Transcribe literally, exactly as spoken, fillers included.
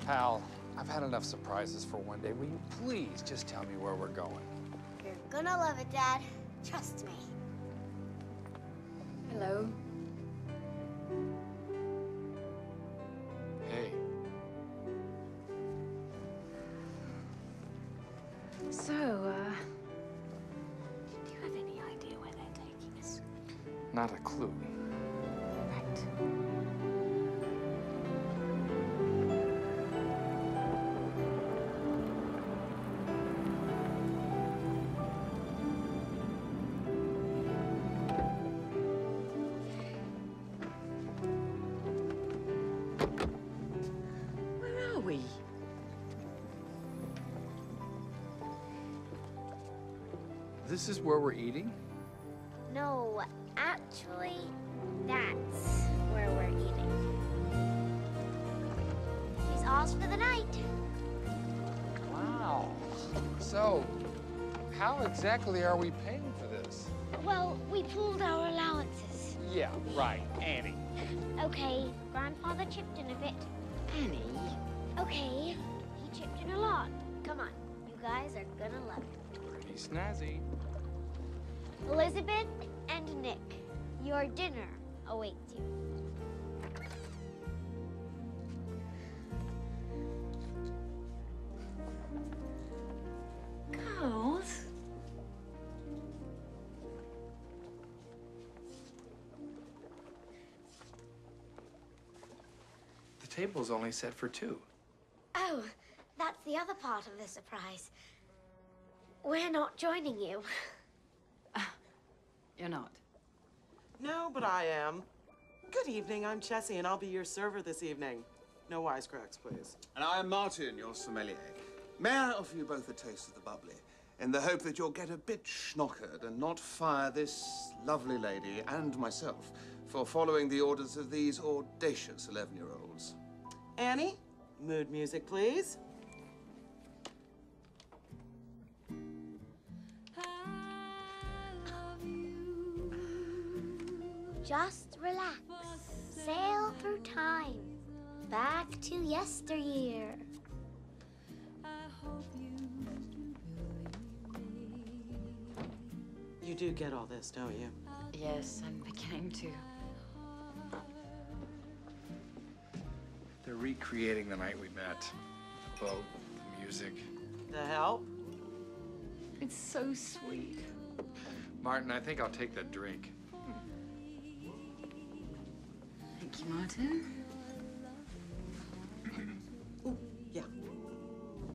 Pal, I've had enough surprises for one day. Will you please just tell me where we're going? You're gonna love it, Dad. Trust me. Hello. Hey. So, uh, do you have any idea where they're taking us? Not a clue. Right. Where are we? This is where we're eating? No, actually, that's where we're eating. She's ours for the night. Wow. So, how exactly are we paying for this? Well, we pooled our allowances. Yeah, right, Annie. Okay, Grandfather chipped in a bit. Annie? Okay, he chipped in a lot. Come on, you guys are gonna love it. Pretty snazzy. Elizabeth and Nick, your dinner awaits you. Girls? The table's only set for two. Oh, that's the other part of the surprise. We're not joining you. You're not. No, but I am. Good evening, I'm Chessie, and I'll be your server this evening. No wisecracks, please. And I am Martin, your sommelier. May I offer you both a taste of the bubbly, in the hope that you'll get a bit schnockered and not fire this lovely lady and myself for following the orders of these audacious eleven-year-olds. Annie, mood music, please. Just relax. Sail through time. Back to yesteryear. You do get all this, don't you? Yes, I'm beginning to. They're recreating the night we met. The boat, the music. The help? It's so sweet. Martin, I think I'll take that drink. Thank you, Martin.